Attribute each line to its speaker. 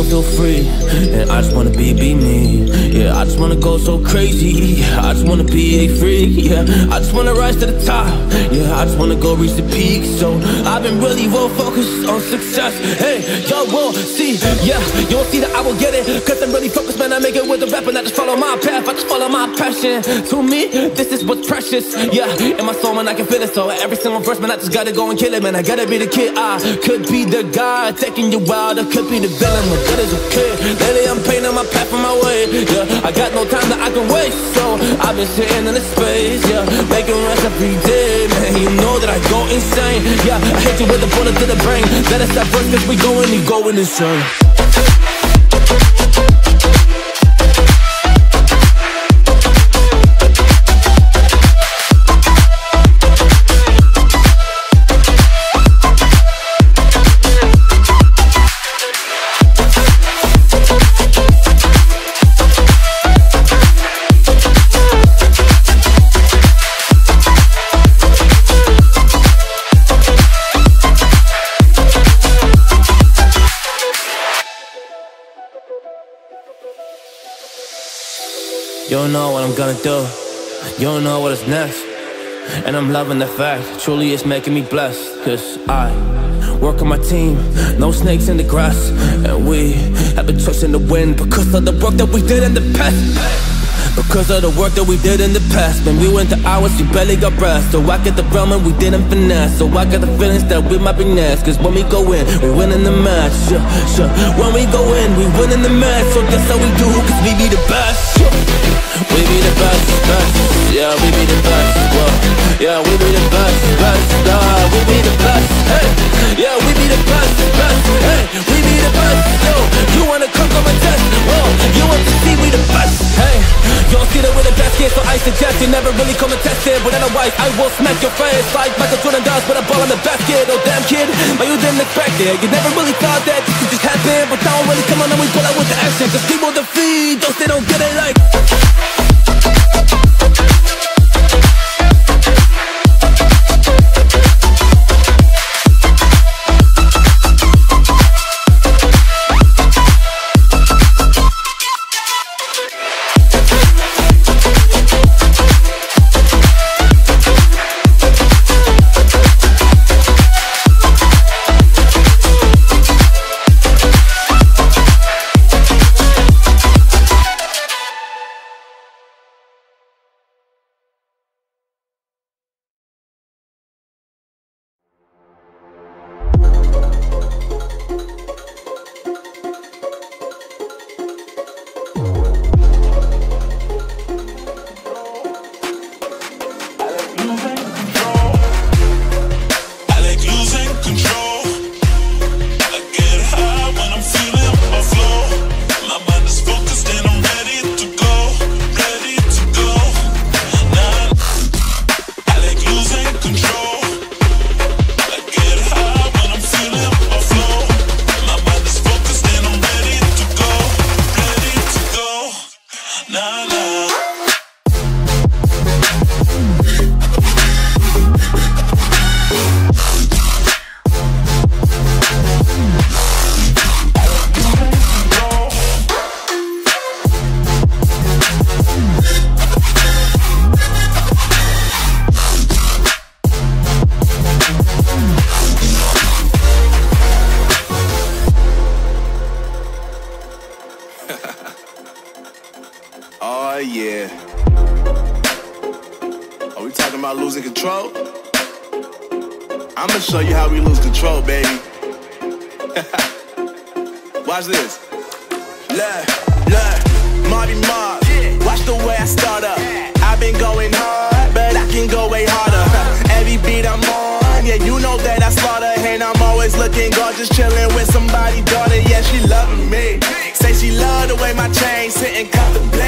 Speaker 1: feel free. And I just wanna be me. Yeah, I just wanna go so crazy. I just wanna be a freak. Yeah, I just wanna rise to the top. Yeah, I just wanna go reach the peak. So I've been really well focused on success. Hey, y'all will see. Yeah, you'll see that I will get it. Cause I'm really focused, man, I make it with the rap. And I just follow my path, I just follow my passion. To me, this is what's precious. Yeah, in my soul, man, I can feel it. So every single verse, man, I just gotta go and kill it, man. I gotta be the kid. I could be the guy taking you wild. I could be the villain, but that is okay. Lately I'm painting my path on my way. Yeah, I got no time that I can waste. So I've been sitting in the space, yeah, making rest every day, man. You know that I go insane. Yeah, I hit you with a bullet to the brain. Let us stop first, cause we going insane. You don't know what I'm gonna do. You don't know what is next. And I'm loving the fact, truly it's making me blessed. Cause I work on my team, no snakes in the grass. And we have been trusting the wind because of the work that we did in the past. Because of the work that we did in the past. When we went to hours, we barely got rest. So I get the realm and we didn't finesse. So I got the feelings that we might be next. Cause when we go in, we win in the match. Sure. When we go in, we win in the match. So that's how we do, cause we be the best. We be the best, best. Yeah, we be the best. Whoa. Yeah, we be the best, best. We be the best. Hey, yeah, we be the best, best. Hey, we be the best. Yo, you wanna come on my test? Whoa, you want to see we the best? Hey, you don't see that we're the best kid, so I suggest you never really come and test it. But otherwise, I will smack your face like Michael Jordan does with a ball in the basket. Oh damn kid, but you didn't expect it. You never really thought that this could just happen. But now really come on and we pull out with the action. Cause people defeat those they don't get it like.
Speaker 2: Oh yeah. Are we talking about losing control? I'ma show you how we lose control, baby. Watch this. Look, Marty Mark. Watch the way I start up. I've been going hard, but I can go way harder. Every beat I'm on, yeah, you know that I slaughter. And I'm always looking gorgeous, chilling with somebody's daughter. Yeah, she loving me. Say she love the way my chain sitting comfortably.